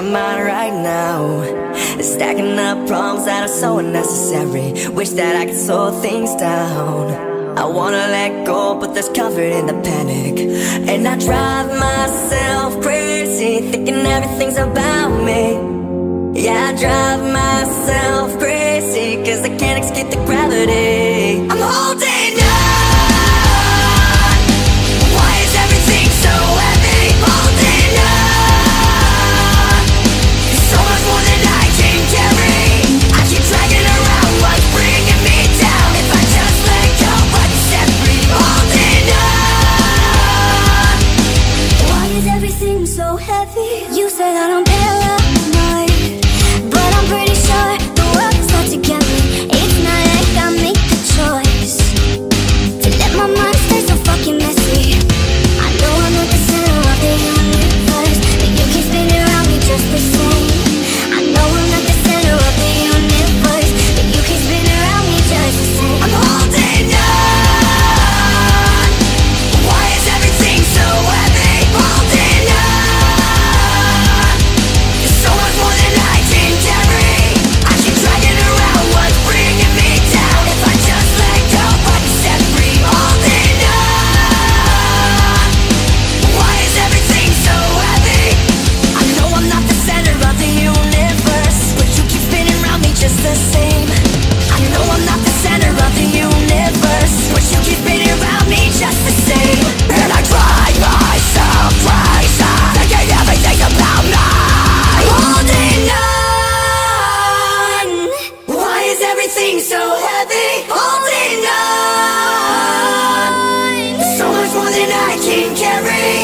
my mind right now. Stacking up problems that are so unnecessary. Wish that I could slow things down. I wanna let go, but there's comfort in the panic. And I drive myself crazy, thinking everything's about me. Yeah, I drive myself crazy, cause I can't escape the gravity. I'm holding on. Why is everything so heavy? Holding on. So much more than I can carry. I keep dragging around what's bringing me down. If I just let go, I can set free. Holding on. Why is everything so heavy? You say that I'm paranoid, but I'm pretty sure the world is not together. It's not like I make the choice to let my mind stay so fucking messy. I know I'm not the center of the universe, but you keep spinning around me just the same. I know I'm not the center of the universe, but you keep spinning around me just the same. I'm holding on. Why is everything so heavy? Holding on. There's so much more than I can carry. I keep dragging around what's bringing me down. If I just let go, I can set free. Holding on. Why is everything so heavy? I know I'm not the center of the universe, but you keep spinning around me just the same. I know I'm not the center of the universe, but you keep spinning around me just the same. And I drive myself crazy, thinking everything's about me. Holding on. Why is everything so heavy? Holding on. So much more than I can carry.